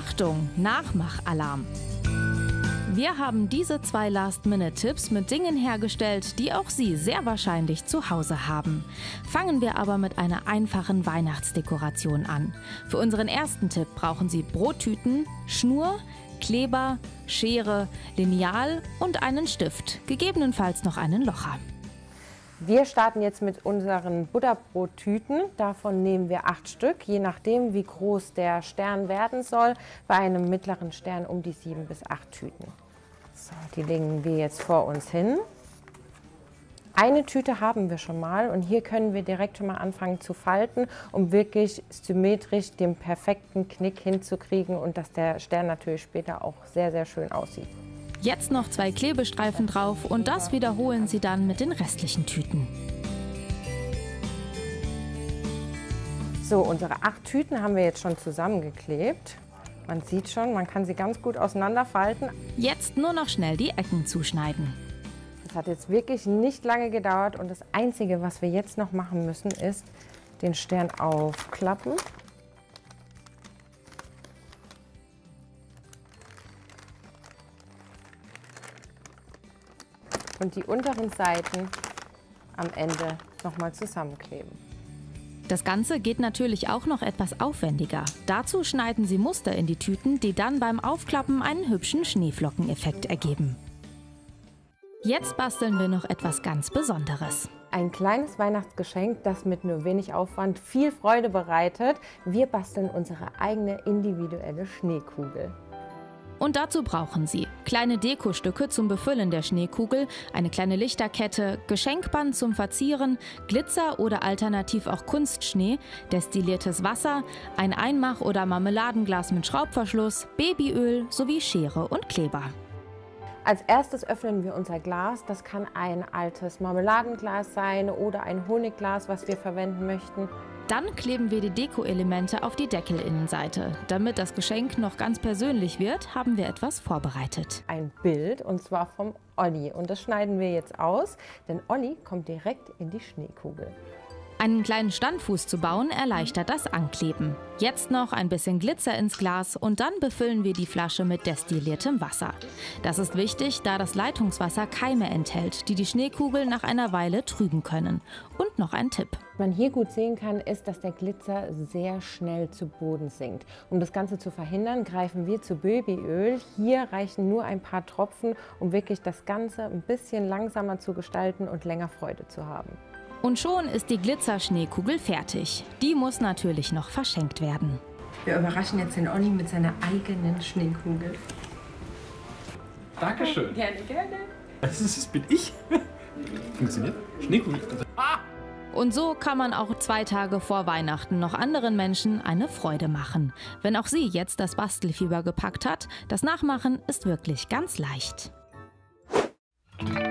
Achtung, Nachmachalarm! Wir haben diese 2 Last-Minute-Tipps mit Dingen hergestellt, die auch Sie sehr wahrscheinlich zu Hause haben. Fangen wir aber mit einer einfachen Weihnachtsdekoration an. Für unseren ersten Tipp brauchen Sie Brottüten, Schnur, Kleber, Schere, Lineal und einen Stift, gegebenenfalls noch einen Locher. Wir starten jetzt mit unseren Butterbrottüten. Davon nehmen wir 8 Stück, je nachdem wie groß der Stern werden soll. Bei einem mittleren Stern um die 7 bis 8 Tüten. So, die legen wir jetzt vor uns hin. Eine Tüte haben wir schon mal und hier können wir direkt schon mal anfangen zu falten, um wirklich symmetrisch den perfekten Knick hinzukriegen und dass der Stern natürlich später auch sehr, sehr schön aussieht. Jetzt noch 2 Klebestreifen drauf und das wiederholen Sie dann mit den restlichen Tüten. So, unsere 8 Tüten haben wir jetzt schon zusammengeklebt. Man sieht schon, man kann sie ganz gut auseinanderfalten. Jetzt nur noch schnell die Ecken zuschneiden. Das hat jetzt wirklich nicht lange gedauert und das Einzige, was wir jetzt noch machen müssen, ist den Stern aufklappen. Und die unteren Seiten am Ende nochmal zusammenkleben. Das Ganze geht natürlich auch noch etwas aufwendiger. Dazu schneiden Sie Muster in die Tüten, die dann beim Aufklappen einen hübschen Schneeflockeneffekt ergeben. Jetzt basteln wir noch etwas ganz Besonderes. Ein kleines Weihnachtsgeschenk, das mit nur wenig Aufwand viel Freude bereitet. Wir basteln unsere eigene individuelle Schneekugel. Und dazu brauchen Sie kleine Dekostücke zum Befüllen der Schneekugel, eine kleine Lichterkette, Geschenkband zum Verzieren, Glitzer oder alternativ auch Kunstschnee, destilliertes Wasser, ein Einmach- oder Marmeladenglas mit Schraubverschluss, Babyöl sowie Schere und Kleber. Als erstes öffnen wir unser Glas. Das kann ein altes Marmeladenglas sein oder ein Honigglas, was wir verwenden möchten. Dann kleben wir die Deko-Elemente auf die Deckelinnenseite. Damit das Geschenk noch ganz persönlich wird, haben wir etwas vorbereitet. Ein Bild, und zwar vom Olli. Und das schneiden wir jetzt aus, denn Olli kommt direkt in die Schneekugel. Einen kleinen Standfuß zu bauen erleichtert das Ankleben. Jetzt noch ein bisschen Glitzer ins Glas und dann befüllen wir die Flasche mit destilliertem Wasser. Das ist wichtig, da das Leitungswasser Keime enthält, die die Schneekugel nach einer Weile trüben können. Und noch ein Tipp. Was man hier gut sehen kann, ist, dass der Glitzer sehr schnell zu Boden sinkt. Um das Ganze zu verhindern, greifen wir zu Babyöl. Hier reichen nur ein paar Tropfen, um wirklich das Ganze ein bisschen langsamer zu gestalten und länger Freude zu haben. Und schon ist die Glitzerschneekugel fertig. Die muss natürlich noch verschenkt werden. Wir überraschen jetzt den Olli mit seiner eigenen Schneekugel. Dankeschön. Gerne, gerne. Das bin ich. Funktioniert? Schneekugel. Und so kann man auch 2 Tage vor Weihnachten noch anderen Menschen eine Freude machen. Wenn auch Sie jetzt das Bastelfieber gepackt hat, das Nachmachen ist wirklich ganz leicht.